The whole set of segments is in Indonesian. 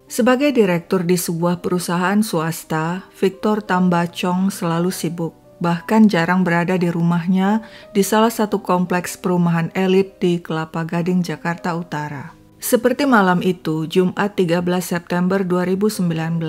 Sebagai direktur di sebuah perusahaan swasta, Victor Tambacong selalu sibuk, bahkan jarang berada di rumahnya di salah satu kompleks perumahan elit di Kelapa Gading, Jakarta Utara. Seperti malam itu, Jumat 13 September 2019,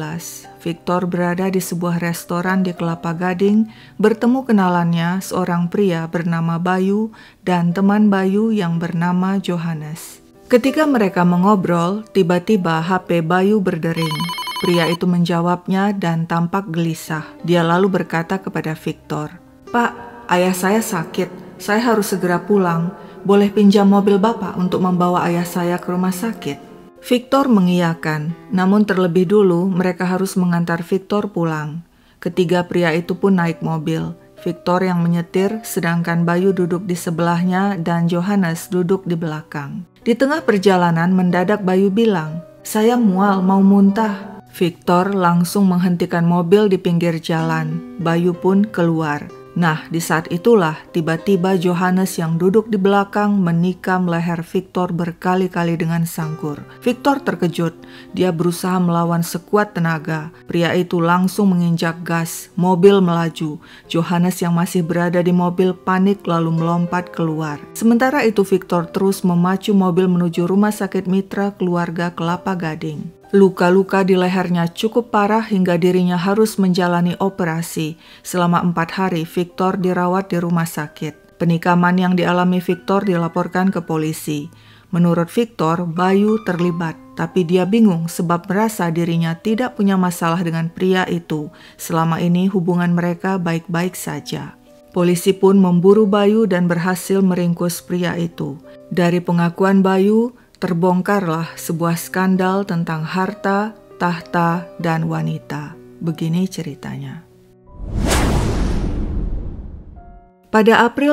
Victor berada di sebuah restoran di Kelapa Gading bertemu kenalannya, seorang pria bernama Bayu dan teman Bayu yang bernama Johannes. Ketika mereka mengobrol, tiba-tiba HP Bayu berdering. Pria itu menjawabnya dan tampak gelisah. Dia lalu berkata kepada Victor, "Pak, ayah saya sakit. Saya harus segera pulang. Boleh pinjam mobil Bapak untuk membawa ayah saya ke rumah sakit?" Victor mengiyakan, namun terlebih dulu mereka harus mengantar Victor pulang. Ketiga pria itu pun naik mobil. Victor yang menyetir, sedangkan Bayu duduk di sebelahnya dan Johannes duduk di belakang. Di tengah perjalanan mendadak Bayu bilang, "Saya mual, mau muntah." Victor langsung menghentikan mobil di pinggir jalan. Bayu pun keluar. Nah, di saat itulah tiba-tiba Johannes yang duduk di belakang menikam leher Victor berkali-kali dengan sangkur. Victor terkejut. Dia berusaha melawan sekuat tenaga. Pria itu langsung menginjak gas. Mobil melaju. Johannes yang masih berada di mobil panik lalu melompat keluar. Sementara itu Victor terus memacu mobil menuju rumah sakit mitra keluarga Kelapa Gading. Luka-luka di lehernya cukup parah hingga dirinya harus menjalani operasi. Selama 4 hari Victor dirawat di rumah sakit. Penikaman yang dialami Victor dilaporkan ke polisi. Menurut Victor, Bayu terlibat, tapi dia bingung sebab merasa dirinya tidak punya masalah dengan pria itu. Selama ini hubungan mereka baik-baik saja. Polisi pun memburu Bayu dan berhasil meringkus pria itu. Dari pengakuan Bayu, terbongkarlah sebuah skandal tentang harta, tahta, dan wanita. Begini ceritanya. Pada April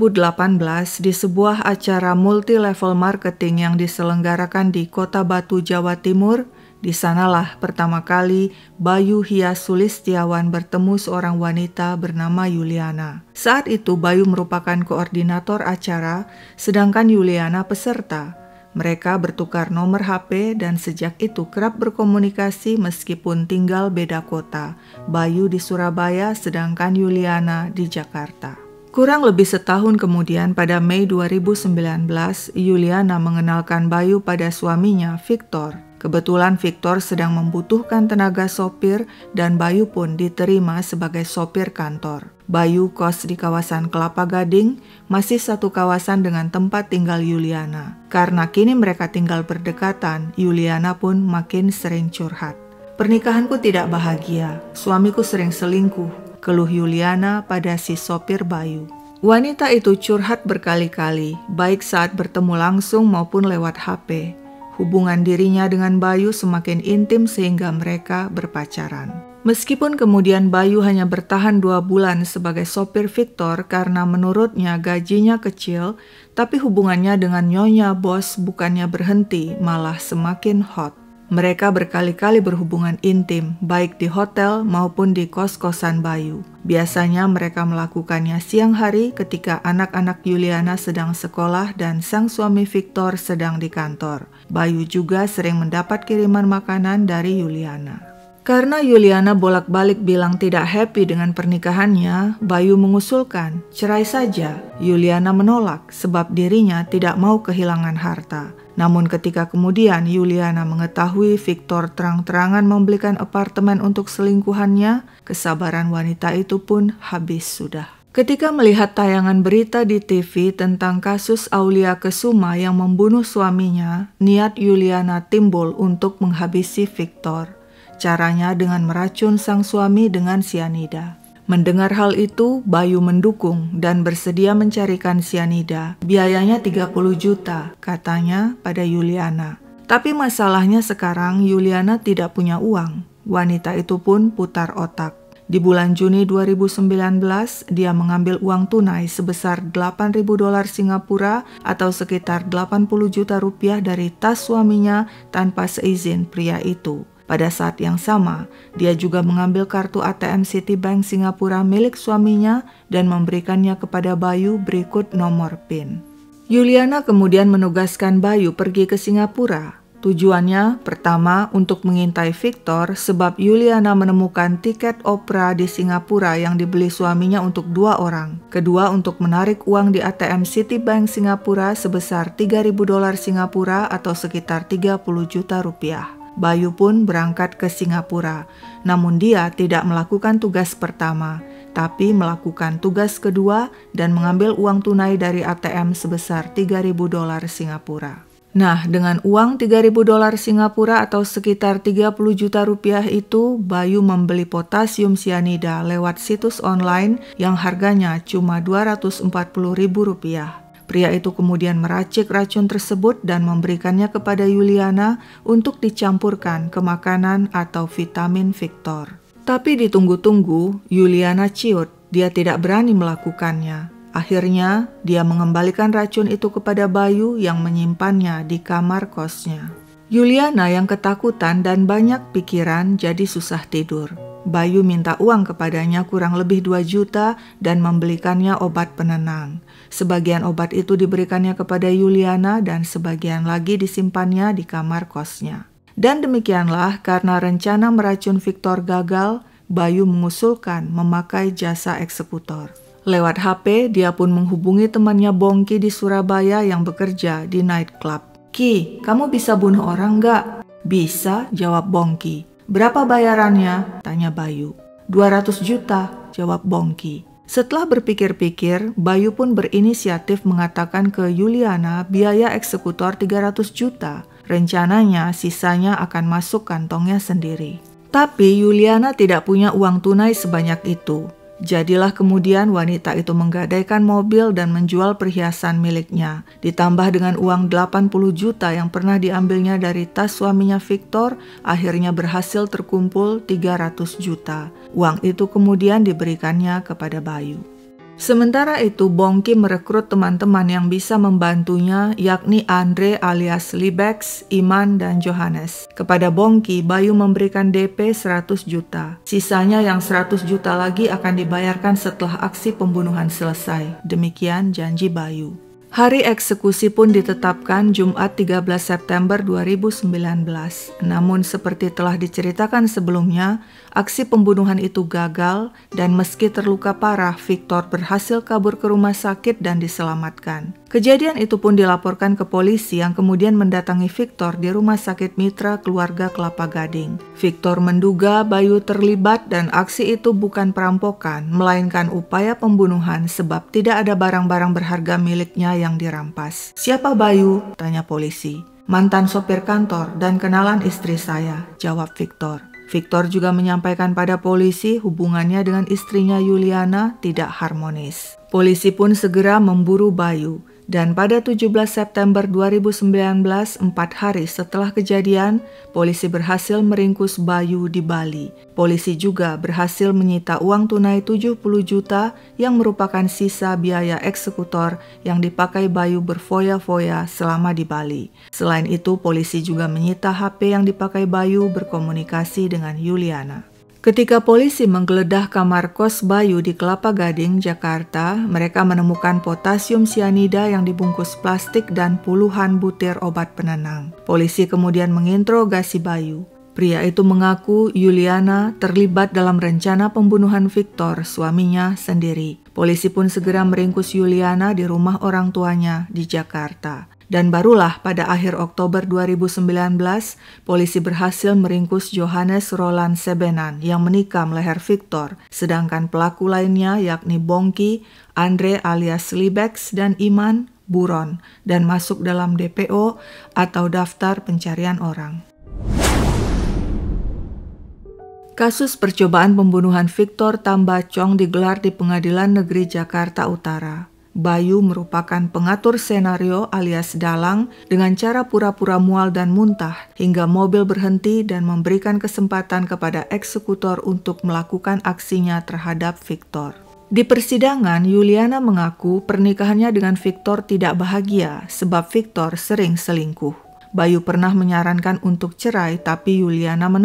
2018, di sebuah acara multi-level marketing yang diselenggarakan di Kota Batu, Jawa Timur, di sanalah pertama kali Bayu Hias Sulistiawan bertemu seorang wanita bernama Yuliana. Saat itu Bayu merupakan koordinator acara, sedangkan Yuliana peserta. Mereka bertukar nomor HP dan sejak itu kerap berkomunikasi meskipun tinggal beda kota. Bayu di Surabaya sedangkan Yuliana di Jakarta. Kurang lebih setahun kemudian pada Mei 2019, Yuliana mengenalkan Bayu pada suaminya Victor. Kebetulan Victor sedang membutuhkan tenaga sopir dan Bayu pun diterima sebagai sopir kantor. Bayu kos di kawasan Kelapa Gading, masih satu kawasan dengan tempat tinggal Yuliana. Karena kini mereka tinggal berdekatan, Yuliana pun makin sering curhat. "Pernikahanku tidak bahagia, suamiku sering selingkuh," keluh Yuliana pada si sopir Bayu. Wanita itu curhat berkali-kali, baik saat bertemu langsung maupun lewat HP. Hubungan dirinya dengan Bayu semakin intim sehingga mereka berpacaran. Meskipun kemudian Bayu hanya bertahan 2 bulan sebagai sopir Victor karena menurutnya gajinya kecil, tapi hubungannya dengan Nyonya Bos bukannya berhenti, malah semakin hot. Mereka berkali-kali berhubungan intim, baik di hotel maupun di kos-kosan Bayu. Biasanya mereka melakukannya siang hari ketika anak-anak Yuliana sedang sekolah dan sang suami Victor sedang di kantor. Bayu juga sering mendapat kiriman makanan dari Yuliana. Karena Yuliana bolak-balik bilang tidak happy dengan pernikahannya, Bayu mengusulkan cerai saja. Yuliana menolak sebab dirinya tidak mau kehilangan harta. Namun ketika kemudian Yuliana mengetahui Victor terang-terangan membelikan apartemen untuk selingkuhannya, kesabaran wanita itu pun habis sudah. Ketika melihat tayangan berita di TV tentang kasus Aulia Kesuma yang membunuh suaminya, niat Yuliana timbul untuk menghabisi Victor. Caranya dengan meracun sang suami dengan sianida. Mendengar hal itu, Bayu mendukung dan bersedia mencarikan sianida. Biayanya 30 juta, katanya pada Yuliana. Tapi masalahnya sekarang Yuliana tidak punya uang. Wanita itu pun putar otak. Di bulan Juni 2019, dia mengambil uang tunai sebesar $8.000 Singapura atau sekitar 80 juta rupiah dari tas suaminya tanpa seizin pria itu. Pada saat yang sama, dia juga mengambil kartu ATM Citibank Singapura milik suaminya dan memberikannya kepada Bayu berikut nomor PIN. Yuliana kemudian menugaskan Bayu pergi ke Singapura. Tujuannya pertama untuk mengintai Victor sebab Yuliana menemukan tiket opera di Singapura yang dibeli suaminya untuk 2 orang. Kedua untuk menarik uang di ATM Citibank Singapura sebesar $3.000 Singapura atau sekitar 30 juta rupiah. Bayu pun berangkat ke Singapura, namun dia tidak melakukan tugas pertama, tapi melakukan tugas kedua dan mengambil uang tunai dari ATM sebesar $3.000 Singapura. Nah, dengan uang $3.000 Singapura atau sekitar 30 juta rupiah itu, Bayu membeli potasium sianida lewat situs online yang harganya cuma Rp240.000. Pria itu kemudian meracik racun tersebut dan memberikannya kepada Yuliana untuk dicampurkan ke makanan atau vitamin Victor. Tapi ditunggu-tunggu, Yuliana ciut, dia tidak berani melakukannya. Akhirnya, dia mengembalikan racun itu kepada Bayu yang menyimpannya di kamar kosnya. Yuliana yang ketakutan dan banyak pikiran jadi susah tidur. Bayu minta uang kepadanya kurang lebih 2 juta dan membelikannya obat penenang. Sebagian obat itu diberikannya kepada Yuliana dan sebagian lagi disimpannya di kamar kosnya. Dan demikianlah karena rencana meracun Victor gagal, Bayu mengusulkan memakai jasa eksekutor. Lewat HP, dia pun menghubungi temannya Bongki di Surabaya yang bekerja di nightclub. "Ki, kamu bisa bunuh orang nggak?" "Bisa," jawab Bongki. "Berapa bayarannya?" tanya Bayu. 200 juta, jawab Bongki. Setelah berpikir-pikir, Bayu pun berinisiatif mengatakan ke Yuliana biaya eksekutor 300 juta. Rencananya sisanya akan masuk kantongnya sendiri. Tapi Yuliana tidak punya uang tunai sebanyak itu. Jadilah kemudian wanita itu menggadaikan mobil dan menjual perhiasan miliknya. Ditambah dengan uang 80 juta yang pernah diambilnya dari tas suaminya Victor, akhirnya berhasil terkumpul 300 juta. Uang itu kemudian diberikannya kepada Bayu. Sementara itu, Bongki merekrut teman-teman yang bisa membantunya, yakni Andre alias Libex, Iman, dan Johannes. Kepada Bongki, Bayu memberikan DP 100 juta. Sisanya yang 100 juta lagi akan dibayarkan setelah aksi pembunuhan selesai. Demikian janji Bayu. Hari eksekusi pun ditetapkan Jumat 13 September 2019. Namun seperti telah diceritakan sebelumnya, aksi pembunuhan itu gagal dan meski terluka parah, Victor berhasil kabur ke rumah sakit dan diselamatkan. Kejadian itu pun dilaporkan ke polisi yang kemudian mendatangi Victor di rumah sakit mitra keluarga Kelapa Gading. Victor menduga Bayu terlibat dan aksi itu bukan perampokan, melainkan upaya pembunuhan sebab tidak ada barang-barang berharga miliknya yang dirampas. "Siapa Bayu?" tanya polisi. "Mantan sopir kantor dan kenalan istri saya," jawab Victor. Victor juga menyampaikan pada polisi hubungannya dengan istrinya Yuliana tidak harmonis. Polisi pun segera memburu Bayu. Dan pada 17 September 2019, 4 hari setelah kejadian, polisi berhasil meringkus Bayu di Bali. Polisi juga berhasil menyita uang tunai 70 juta yang merupakan sisa biaya eksekutor yang dipakai Bayu berfoya-foya selama di Bali. Selain itu, polisi juga menyita HP yang dipakai Bayu berkomunikasi dengan Yuliana. Ketika polisi menggeledah kamar kos Bayu di Kelapa Gading, Jakarta, mereka menemukan potasium sianida yang dibungkus plastik dan puluhan butir obat penenang. Polisi kemudian menginterogasi Bayu. Pria itu mengaku Yuliana terlibat dalam rencana pembunuhan Victor, suaminya sendiri. Polisi pun segera meringkus Yuliana di rumah orang tuanya di Jakarta. Dan barulah pada akhir Oktober 2019, polisi berhasil meringkus Johannes Roland Sebenan yang menikam leher Victor, sedangkan pelaku lainnya yakni Bongki, Andre alias Libex, dan Iman buron dan masuk dalam DPO atau daftar pencarian orang. Kasus percobaan pembunuhan Victor Tambacong digelar di Pengadilan Negeri Jakarta Utara. Bayu merupakan pengatur senario alias dalang dengan cara pura-pura mual dan muntah hingga mobil berhenti dan memberikan kesempatan kepada eksekutor untuk melakukan aksinya terhadap Victor. Di persidangan, Yuliana mengaku pernikahannya dengan Victor tidak bahagia sebab Victor sering selingkuh. Bayu pernah menyarankan untuk cerai tapi Yuliana menolak.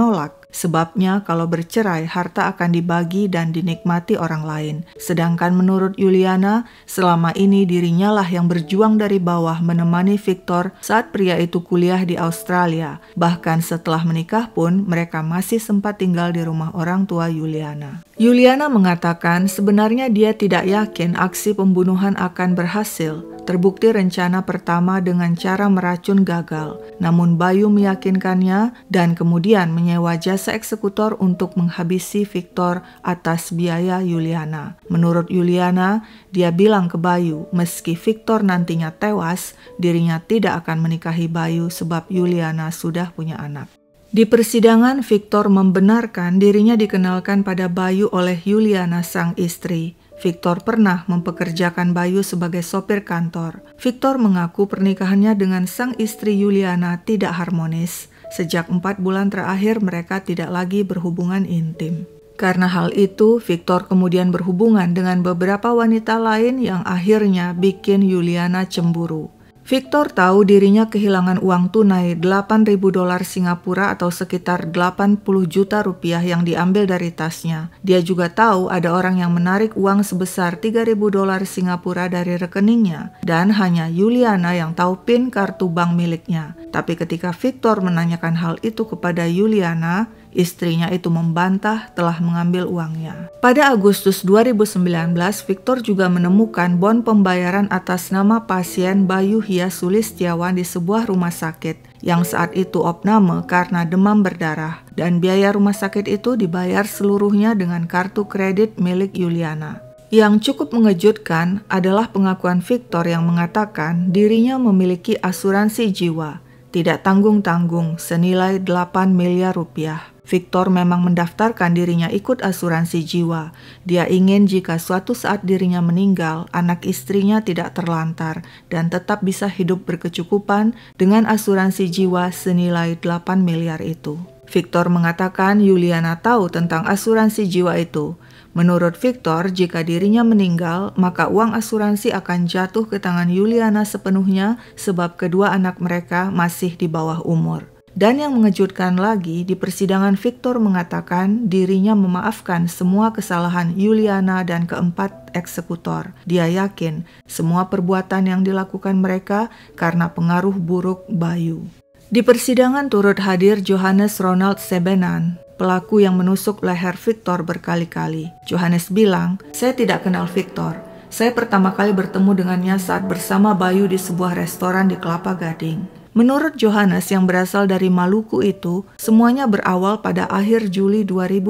Sebabnya kalau bercerai, harta akan dibagi dan dinikmati orang lain. Sedangkan menurut Yuliana, selama ini dirinya lah yang berjuang dari bawah menemani Victor saat pria itu kuliah di Australia. Bahkan setelah menikah pun, mereka masih sempat tinggal di rumah orang tua Yuliana. Yuliana mengatakan sebenarnya dia tidak yakin aksi pembunuhan akan berhasil. Terbukti rencana pertama dengan cara meracun gagal. Namun Bayu meyakinkannya dan kemudian menyewa jasa eksekutor untuk menghabisi Victor atas biaya Yuliana. Menurut Yuliana, dia bilang ke Bayu meski Victor nantinya tewas, dirinya tidak akan menikahi Bayu sebab Yuliana sudah punya anak. Di persidangan, Victor membenarkan dirinya dikenalkan pada Bayu oleh Yuliana sang istri. Victor pernah mempekerjakan Bayu sebagai sopir kantor. Victor mengaku pernikahannya dengan sang istri Yuliana tidak harmonis. Sejak 4 bulan terakhir mereka tidak lagi berhubungan intim. Karena hal itu, Victor kemudian berhubungan dengan beberapa wanita lain yang akhirnya bikin Yuliana cemburu. Victor tahu dirinya kehilangan uang tunai $8.000 Singapura atau sekitar 80 juta rupiah yang diambil dari tasnya. Dia juga tahu ada orang yang menarik uang sebesar $3.000 Singapura dari rekeningnya dan hanya Yuliana yang tahu PIN kartu bank miliknya. Tapi ketika Victor menanyakan hal itu kepada Yuliana, istrinya itu membantah telah mengambil uangnya. Pada Agustus 2019, Victor juga menemukan bon pembayaran atas nama pasien Bayu Hia Sulistiawan di sebuah rumah sakit yang saat itu opname karena demam berdarah, dan biaya rumah sakit itu dibayar seluruhnya dengan kartu kredit milik Yuliana. Yang cukup mengejutkan adalah pengakuan Victor yang mengatakan dirinya memiliki asuransi jiwa, tidak tanggung-tanggung senilai 8 miliar rupiah. Victor memang mendaftarkan dirinya ikut asuransi jiwa. Dia ingin jika suatu saat dirinya meninggal, anak istrinya tidak terlantar dan tetap bisa hidup berkecukupan dengan asuransi jiwa senilai 8 miliar itu. Victor mengatakan Yuliana tahu tentang asuransi jiwa itu. Menurut Victor, jika dirinya meninggal, maka uang asuransi akan jatuh ke tangan Yuliana sepenuhnya sebab kedua anak mereka masih di bawah umur. Dan yang mengejutkan lagi, di persidangan Victor mengatakan dirinya memaafkan semua kesalahan Yuliana dan keempat eksekutor. Dia yakin semua perbuatan yang dilakukan mereka karena pengaruh buruk Bayu. Di persidangan turut hadir Johannes Ronald Sebenan, pelaku yang menusuk leher Victor berkali-kali. Johannes bilang, "Saya tidak kenal Victor. Saya pertama kali bertemu dengannya saat bersama Bayu di sebuah restoran di Kelapa Gading." Menurut Johannes yang berasal dari Maluku itu, semuanya berawal pada akhir Juli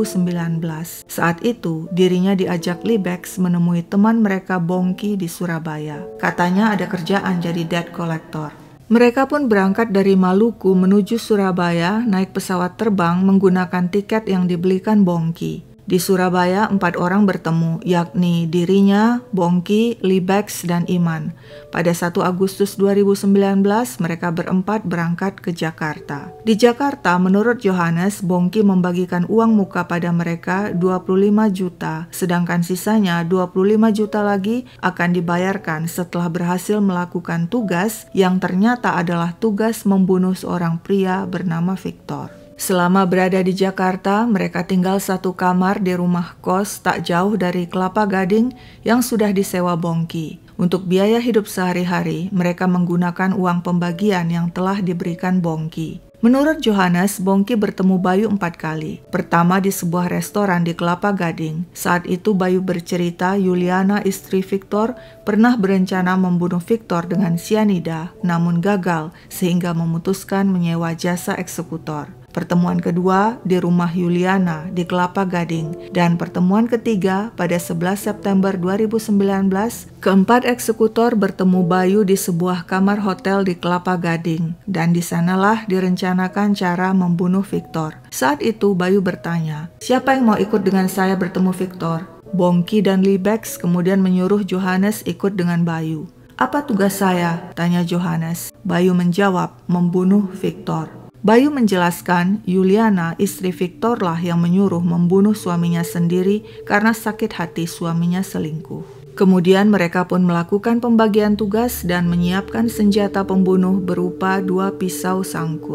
2019. Saat itu, dirinya diajak Libex menemui teman mereka Bongki di Surabaya. Katanya ada kerjaan jadi debt collector. Mereka pun berangkat dari Maluku menuju Surabaya naik pesawat terbang menggunakan tiket yang dibelikan Bongki. Di Surabaya, 4 orang bertemu, yakni dirinya, Bongki, Libex, dan Iman. Pada 1 Agustus 2019, mereka berempat berangkat ke Jakarta. Di Jakarta, menurut Johannes, Bongki membagikan uang muka pada mereka 25 juta, sedangkan sisanya 25 juta lagi akan dibayarkan setelah berhasil melakukan tugas yang ternyata adalah tugas membunuh seorang pria bernama Victor. Selama berada di Jakarta, mereka tinggal satu kamar di rumah kos tak jauh dari Kelapa Gading yang sudah disewa Bongki. Untuk biaya hidup sehari-hari, mereka menggunakan uang pembagian yang telah diberikan Bongki. Menurut Johannes, Bongki bertemu Bayu 4 kali. Pertama di sebuah restoran di Kelapa Gading. Saat itu Bayu bercerita Yuliana, istri Victor, pernah berencana membunuh Victor dengan sianida, namun gagal sehingga memutuskan menyewa jasa eksekutor. Pertemuan kedua di rumah Yuliana di Kelapa Gading, dan pertemuan ketiga pada 11 September 2019, keempat eksekutor bertemu Bayu di sebuah kamar hotel di Kelapa Gading, dan di sanalah direncanakan cara membunuh Victor. Saat itu Bayu bertanya, "Siapa yang mau ikut dengan saya bertemu Victor?" Bongki dan Libex kemudian menyuruh Johannes ikut dengan Bayu. "Apa tugas saya?" tanya Johannes. Bayu menjawab, "Membunuh Victor." Bayu menjelaskan Yuliana, istri Victor lah yang menyuruh membunuh suaminya sendiri karena sakit hati suaminya selingkuh. Kemudian mereka pun melakukan pembagian tugas dan menyiapkan senjata pembunuh berupa 2 pisau sangkur.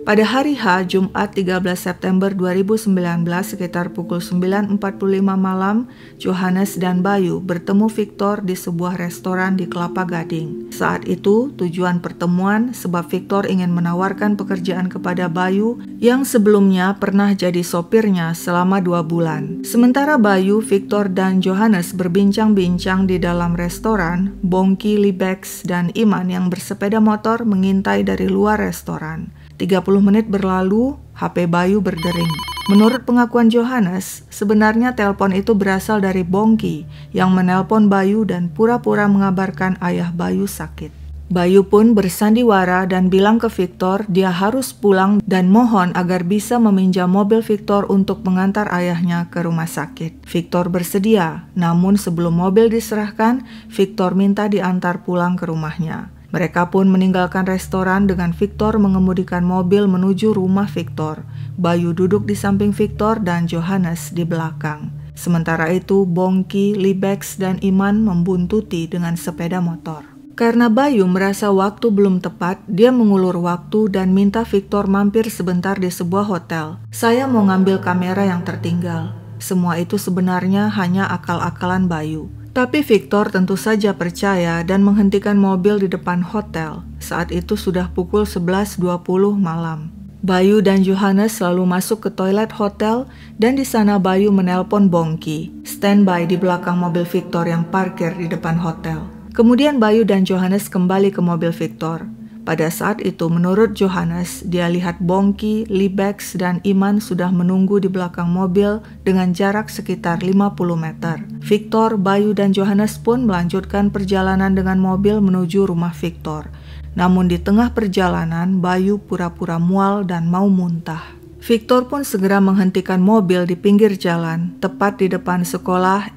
Pada hari H, Jumat 13 September 2019 sekitar pukul 9.45 malam, Johannes dan Bayu bertemu Victor di sebuah restoran di Kelapa Gading. Saat itu, tujuan pertemuan sebab Victor ingin menawarkan pekerjaan kepada Bayu yang sebelumnya pernah jadi sopirnya selama 2 bulan. Sementara Bayu, Victor, dan Johannes berbincang-bincang di dalam restoran, Bongki, Libex, dan Iman yang bersepeda motor mengintai dari luar restoran. 30 menit berlalu, HP Bayu berdering. Menurut pengakuan Johannes, sebenarnya telepon itu berasal dari Bongki yang menelpon Bayu dan pura-pura mengabarkan ayah Bayu sakit. Bayu pun bersandiwara dan bilang ke Victor dia harus pulang dan mohon agar bisa meminjam mobil Victor untuk mengantar ayahnya ke rumah sakit. Victor bersedia, namun sebelum mobil diserahkan, Victor minta diantar pulang ke rumahnya. Mereka pun meninggalkan restoran dengan Victor mengemudikan mobil menuju rumah Victor. Bayu duduk di samping Victor dan Johannes di belakang. Sementara itu, Bongki, Libex, dan Iman membuntuti dengan sepeda motor. Karena Bayu merasa waktu belum tepat, dia mengulur waktu dan minta Victor mampir sebentar di sebuah hotel. Saya mau ngambil kamera yang tertinggal. Semua itu sebenarnya hanya akal-akalan Bayu. Tapi Victor tentu saja percaya dan menghentikan mobil di depan hotel. Saat itu sudah pukul 11.20 malam. Bayu dan Johannes selalu masuk ke toilet hotel dan di sana Bayu menelpon Bongki, standby di belakang mobil Victor yang parkir di depan hotel. Kemudian Bayu dan Johannes kembali ke mobil Victor. Pada saat itu menurut Johannes, dia lihat Bongki, Libex, dan Iman sudah menunggu di belakang mobil dengan jarak sekitar 50 meter. Victor, Bayu, dan Johannes pun melanjutkan perjalanan dengan mobil menuju rumah Victor. Namun di tengah perjalanan, Bayu pura-pura mual dan mau muntah. Victor pun segera menghentikan mobil di pinggir jalan, tepat di depan sekolah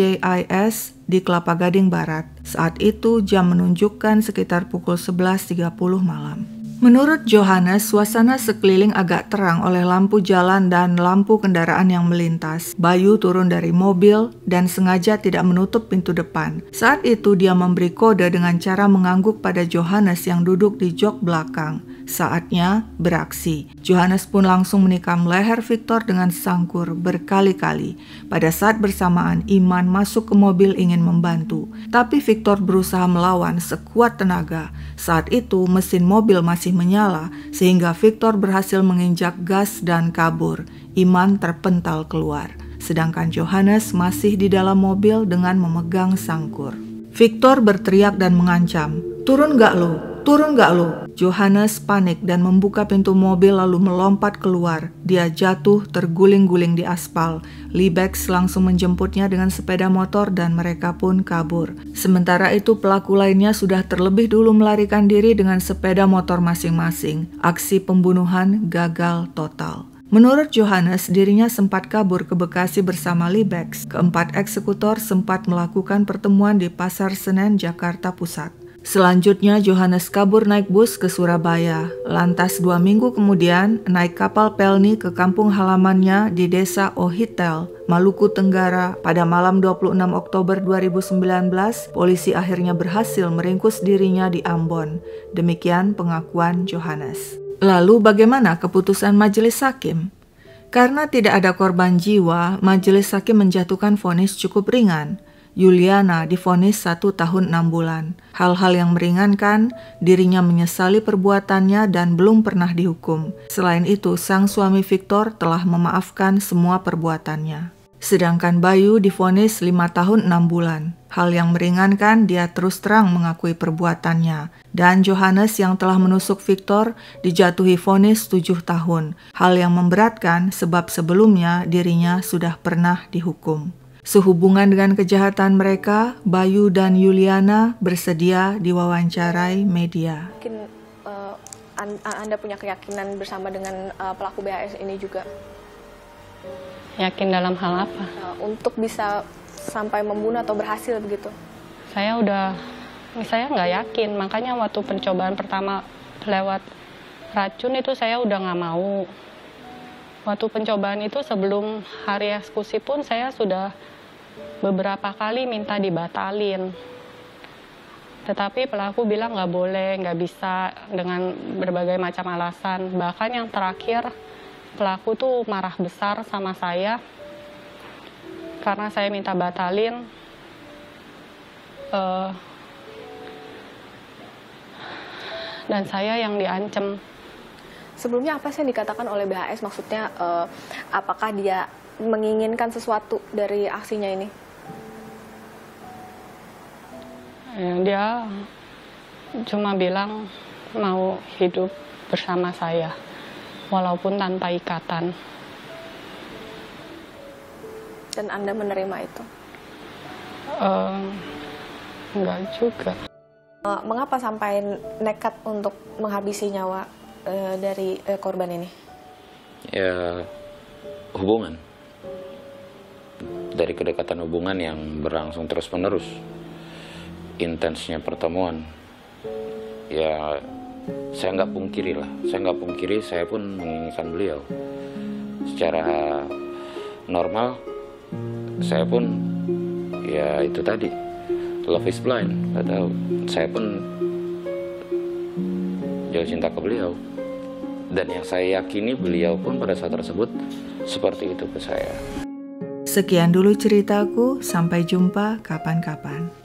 NJIS di Kelapa Gading Barat. Saat itu jam menunjukkan sekitar pukul 11.30 malam. Menurut Johannes, suasana sekeliling agak terang oleh lampu jalan dan lampu kendaraan yang melintas. Bayu turun dari mobil dan sengaja tidak menutup pintu depan. Saat itu dia memberi kode dengan cara mengangguk pada Johannes yang duduk di jok belakang. Saatnya beraksi. Johannes pun langsung menikam leher Victor dengan sangkur berkali-kali. Pada saat bersamaan, Iman masuk ke mobil ingin membantu. Tapi Victor berusaha melawan sekuat tenaga. Saat itu mesin mobil masih menyala sehingga Victor berhasil menginjak gas dan kabur. Iman terpental keluar. Sedangkan Johannes masih di dalam mobil dengan memegang sangkur. Victor berteriak dan mengancam, "Turun gak lu? Turun gak lu?" Johannes panik dan membuka pintu mobil lalu melompat keluar. Dia jatuh terguling-guling di aspal. Libex langsung menjemputnya dengan sepeda motor dan mereka pun kabur. Sementara itu pelaku lainnya sudah terlebih dulu melarikan diri dengan sepeda motor masing-masing. Aksi pembunuhan gagal total. Menurut Johannes, dirinya sempat kabur ke Bekasi bersama Libex. Keempat eksekutor sempat melakukan pertemuan di Pasar Senen, Jakarta Pusat. Selanjutnya Johannes kabur naik bus ke Surabaya. Lantas 2 minggu kemudian naik kapal Pelni ke kampung halamannya di desa Ohitel, Maluku Tenggara. Pada malam 26 Oktober 2019, polisi akhirnya berhasil meringkus dirinya di Ambon. Demikian pengakuan Johannes. Lalu bagaimana keputusan majelis hakim? Karena tidak ada korban jiwa, majelis hakim menjatuhkan vonis cukup ringan. Yuliana divonis 1 tahun 6 bulan. Hal-hal yang meringankan, dirinya menyesali perbuatannya dan belum pernah dihukum. Selain itu, sang suami Victor telah memaafkan semua perbuatannya. Sedangkan Bayu divonis 5 tahun 6 bulan. Hal yang meringankan, dia terus terang mengakui perbuatannya. Dan Johannes yang telah menusuk Victor dijatuhi vonis 7 tahun. Hal yang memberatkan sebab sebelumnya dirinya sudah pernah dihukum. Sehubungan dengan kejahatan mereka, Bayu dan Yuliana bersedia diwawancarai media. Mungkin Anda punya keyakinan bersama dengan pelaku BHS ini juga? Yakin dalam hal apa? Untuk bisa sampai membunuh atau berhasil begitu? Saya nggak yakin, makanya waktu pencobaan pertama lewat racun itu saya udah nggak mau. Waktu pencobaan itu sebelum hari eksekusi pun saya sudah beberapa kali minta dibatalin. Tetapi pelaku bilang nggak boleh, nggak bisa, dengan berbagai macam alasan. Bahkan yang terakhir, pelaku tuh marah besar sama saya karena saya minta batalin. Dan saya yang diancam. Sebelumnya apa sih yang dikatakan oleh BHS? Maksudnya apakah dia menginginkan sesuatu dari aksinya ini? Dia cuma bilang mau hidup bersama saya, walaupun tanpa ikatan. Dan Anda menerima itu? Enggak juga. Mengapa sampai nekat untuk menghabisi nyawa dari korban ini? Ya, hubungan. Dari kedekatan hubungan yang berlangsung terus-menerus. Intensnya pertemuan. Ya, saya nggak pungkiri lah. Saya pun menginginkan beliau. Secara normal, saya pun, ya itu tadi, love is blind. Nggak tahu. Saya pun jauh cinta ke beliau. Dan yang saya yakini beliau pun pada saat tersebut seperti itu ke saya. Sekian dulu ceritaku, sampai jumpa kapan-kapan.